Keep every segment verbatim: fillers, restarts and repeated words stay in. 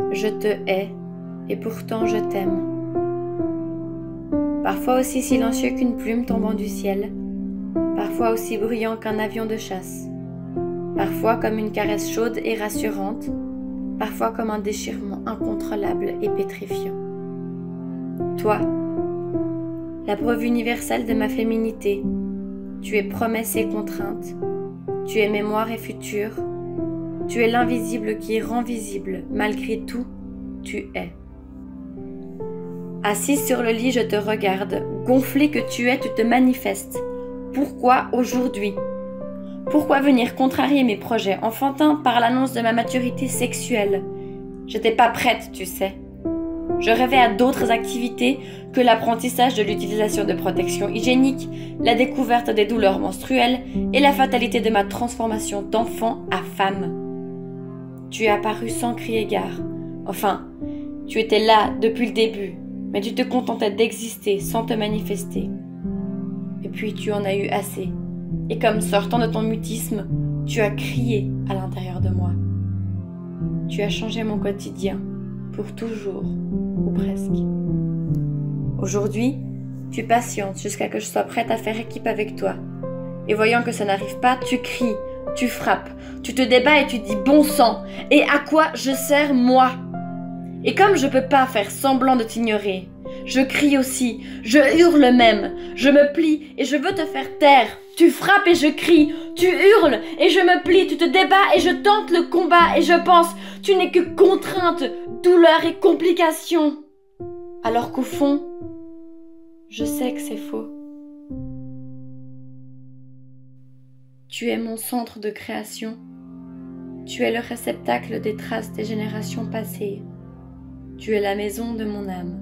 Je te hais, et pourtant je t'aime. Parfois aussi silencieux qu'une plume tombant du ciel, parfois aussi bruyant qu'un avion de chasse, parfois comme une caresse chaude et rassurante, parfois comme un déchirement incontrôlable et pétrifiant. Toi, la preuve universelle de ma féminité, tu es promesse et contrainte, tu es mémoire et futur, tu es l'invisible qui rend visible, malgré tout, tu es. Assise sur le lit, je te regarde, gonflé que tu es, tu te manifestes. Pourquoi aujourd'hui? Pourquoi venir contrarier mes projets enfantins par l'annonce de ma maturité sexuelle? J'étais pas prête, tu sais. Je rêvais à d'autres activités que l'apprentissage de l'utilisation de protection hygiénique, la découverte des douleurs menstruelles et la fatalité de ma transformation d'enfant à femme. Tu es apparu sans crier gare. Enfin, tu étais là depuis le début, mais tu te contentais d'exister sans te manifester. Et puis tu en as eu assez. Et comme sortant de ton mutisme, tu as crié à l'intérieur de moi. Tu as changé mon quotidien, pour toujours, ou presque. Aujourd'hui, tu patientes jusqu'à que je sois prête à faire équipe avec toi. Et voyant que ça n'arrive pas, tu cries, tu frappes, tu te débats et tu dis bon sang. Et à quoi je sers moi? Et comme je peux pas faire semblant de t'ignorer, je crie aussi, je hurle même, je me plie et je veux te faire taire. Tu frappes et je crie, tu hurles et je me plie, tu te débats et je tente le combat et je pense, tu n'es que contrainte, douleur et complication. Alors qu'au fond, je sais que c'est faux. Tu es mon centre de création. Tu es le réceptacle des traces des générations passées. Tu es la maison de mon âme.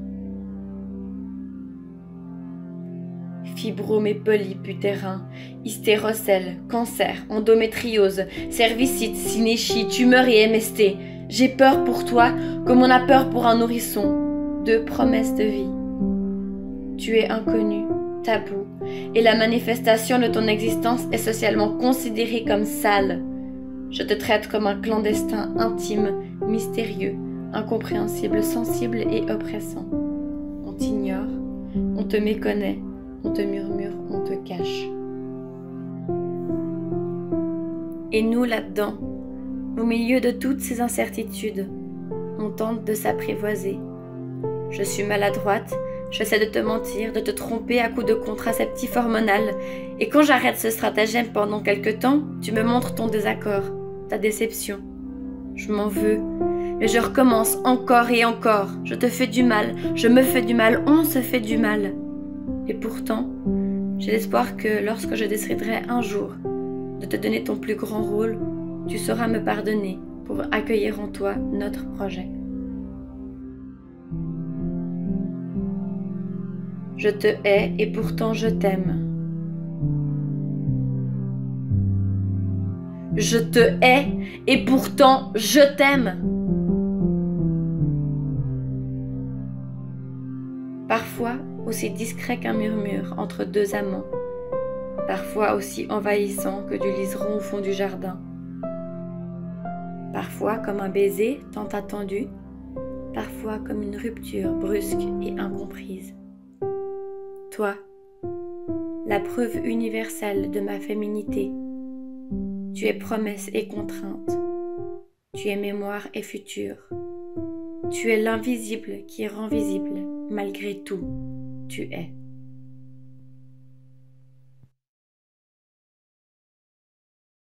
Fibrome et polyputérin, hystérocèle, cancer, endométriose, cervicite, synéchie, tumeur et M S T. J'ai peur pour toi comme on a peur pour un nourrisson. Deux promesses de vie. Tu es inconnu, tabou, et la manifestation de ton existence est socialement considérée comme sale. Je te traite comme un clandestin intime, mystérieux, incompréhensible, sensible et oppressant. On t'ignore, on te méconnaît, on te murmure, on te cache. Et nous là-dedans, au milieu de toutes ces incertitudes, on tente de s'apprivoiser. Je suis maladroite, j'essaie de te mentir, de te tromper à coups de contraceptif hormonal, et quand j'arrête ce stratagème pendant quelque temps, tu me montres ton désaccord, ta déception. Je m'en veux, mais je recommence encore et encore. Je te fais du mal, je me fais du mal, on se fait du mal. Et pourtant, j'ai l'espoir que lorsque je déciderai un jour de te donner ton plus grand rôle, tu sauras me pardonner pour accueillir en toi notre projet. Je te hais et pourtant je t'aime. Je te hais et pourtant je t'aime. Parfois aussi discret qu'un murmure entre deux amants, parfois aussi envahissant que du liseron au fond du jardin, parfois comme un baiser tant attendu, parfois comme une rupture brusque et incomprise. Toi, la preuve universelle de ma féminité, tu es promesse et contrainte, tu es mémoire et futur, tu es l'invisible qui rend visible, malgré tout, tu es.